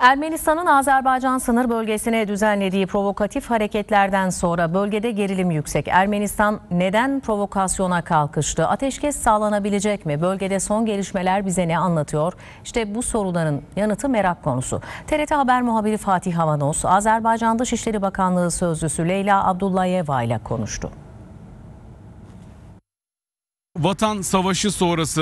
Ermenistan'ın Azerbaycan sınır bölgesine düzenlediği provokatif hareketlerden sonra bölgede gerilim yüksek. Ermenistan neden provokasyona kalkıştı? Ateşkes sağlanabilecek mi? Bölgede son gelişmeler bize ne anlatıyor? İşte bu soruların yanıtı merak konusu. TRT Haber muhabiri Fatih Havanos, Azerbaycan Dışişleri Bakanlığı Sözcüsü Leyla Abdullayeva ile konuştu. Vatan Savaşı sonrası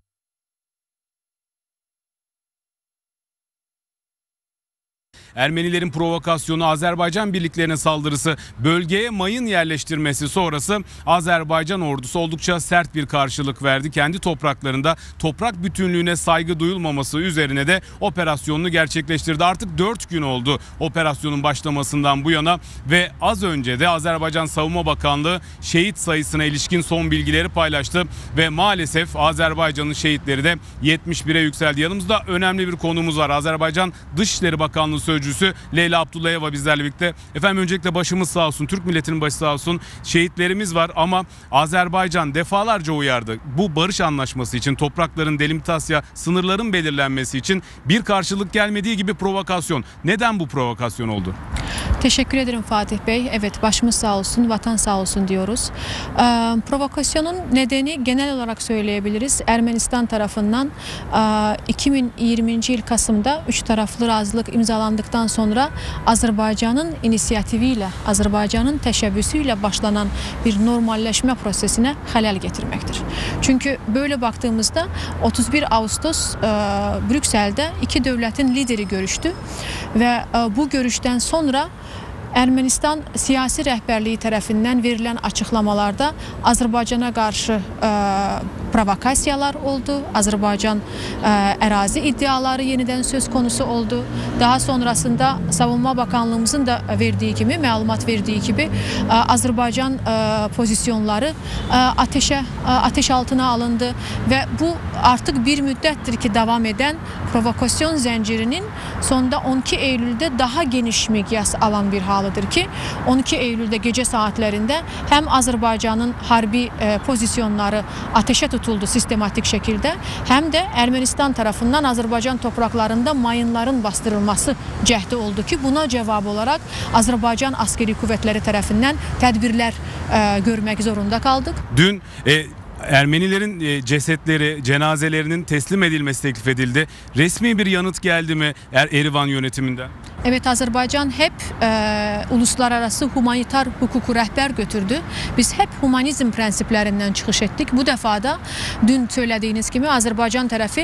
Ermenilerin provokasyonu, Azerbaycan birliklerine saldırısı, bölgeye mayın yerleştirmesi sonrası Azerbaycan ordusu oldukça sert bir karşılık verdi. Kendi topraklarında toprak bütünlüğüne saygı duyulmaması üzerine de operasyonunu gerçekleştirdi. Artık 4 gün oldu operasyonun başlamasından bu yana ve az önce de Azerbaycan Savunma Bakanlığı şehit sayısına ilişkin son bilgileri paylaştı ve maalesef Azerbaycan'ın şehitleri de 71'e yükseldi. Yanımızda önemli bir konuğumuz var. Azerbaycan Dışişleri Bakanlığı Sözcüsü Leyla Abdullayeva bizlerle birlikte. Efendim öncelikle başımız sağ olsun, Türk milletinin başı sağ olsun. Şehitlerimiz var ama Azerbaycan defalarca uyardı. Bu barış anlaşması için, toprakların delimitasya, sınırların belirlenmesi için bir karşılık gelmediği gibi provokasyon. Neden bu provokasyon oldu? Teşekkür ederim Fatih Bey. Evet, başımız sağ olsun, vatan sağ olsun diyoruz. Provokasyonun nedeni genel olarak söyleyebiliriz. Ermenistan tarafından 2020 yıl Kasım'da 3 taraflı razılık imzalandıktan sonra Azerbaycan'ın inisiyatifiyle, Azerbaycan'ın teşebbüsüyle başlanan bir normalleşme prosesine halel getirmektir. Çünkü böyle baktığımızda 31 Ağustos Brüksel'de iki devletin lideri görüştü ve bu görüşten sonra Ermenistan siyasi rəhbərliyi tərəfindən verilən açıqlamalarda Azərbaycana qarşı provokasiyalar oldu. Azərbaycan ərazi iddiaları yenidən söz konusu oldu. Daha sonrasında Savunma Bakanlığımızın da verdiği gibi, məlumat verdiği gibi Azərbaycan pozisyonları ateş altına alındı ve bu artık bir müddettir ki devam eden provokasyon zincirinin sonunda 12 Eylül'de daha geniş miqyas alan bir halıdır ki 12 Eylül'de gece saatlerinde hem Azerbaycan'ın harbi pozisyonları ateşe tutuldu sistematik şekilde hem de Ermenistan tarafından Azerbaycan topraklarında mayınların bastırılması cəhdi oldu ki buna cevap olarak Azerbaycan askeri kuvvetleri tarafından tedbirler görmek zorunda kaldık. Dün Ermenilerin cesetleri, cenazelerinin teslim edilmesi teklif edildi. Resmi bir yanıt geldi mi Erivan yönetiminden? Evet, Azerbaycan hep uluslararası humanitar hukuku rəhbər götürdü. Biz hep humanizm prensiplerinden çıkış ettik. Bu defa da dün söylediğiniz gibi Azerbaycan tarafı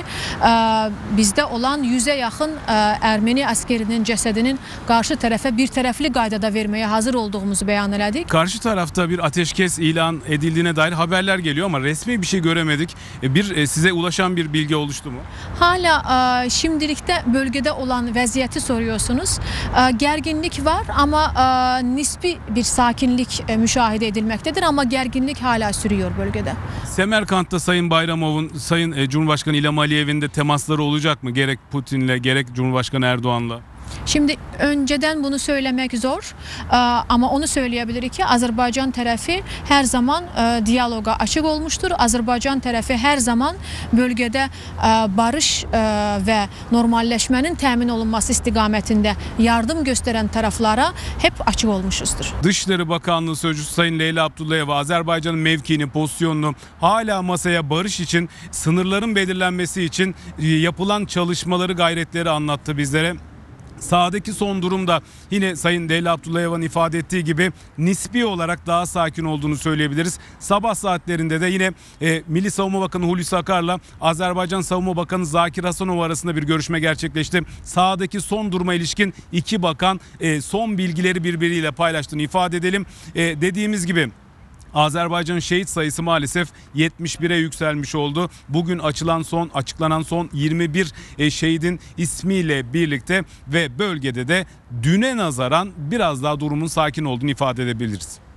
bizde olan 100'e yakın Ermeni askerinin cesedinin karşı tarafa bir taraflı qaydada vermeye hazır olduğumuzu beyan elədik. Karşı tarafta bir ateşkes ilan edildiğine dair haberler geliyor ama resmi bir şey göremedik. Size ulaşan bir bilgi oluştu mu? Hala şimdilikte bölgede olan vəziyyəti soruyorsunuz. Gerginlik var ama nispi bir sakinlik müşahede edilmektedir ama gerginlik hala sürüyor bölgede. Semerkant'ta Sayın Bayramov'un Sayın Cumhurbaşkanı İlham Aliyev'in de temasları olacak mı? Gerek Putin'le gerek Cumhurbaşkanı Erdoğan'la. Şimdi önceden bunu söylemek zor ama onu söyleyebilir ki Azerbaycan tarafı her zaman diyaloga açık olmuştur. Azerbaycan tarafı her zaman bölgede barış ve normalleşmenin temin olunması istikametinde yardım gösteren taraflara hep açık olmuşuzdur. Dışişleri Bakanlığı Sözcüsü Sayın Leyla Abdullayeva Azerbaycan'ın mevkiini, pozisyonunu hala masaya barış için, sınırların belirlenmesi için yapılan çalışmaları, gayretleri anlattı bizlere. Sahadaki son durumda yine Sayın Leyla Abdullayeva'nın ifade ettiği gibi nispi olarak daha sakin olduğunu söyleyebiliriz. Sabah saatlerinde de yine Milli Savunma Bakanı Hulusi Akar'la Azerbaycan Savunma Bakanı Zakir Hasanov arasında bir görüşme gerçekleşti. Sahadaki son duruma ilişkin iki bakan son bilgileri birbiriyle paylaştığını ifade edelim. Dediğimiz gibi Azerbaycan'ın şehit sayısı maalesef 71'e yükselmiş oldu. Bugün açıklanan son 21 şehidin ismiyle birlikte ve bölgede de düne nazaran biraz daha durumun sakin olduğunu ifade edebiliriz.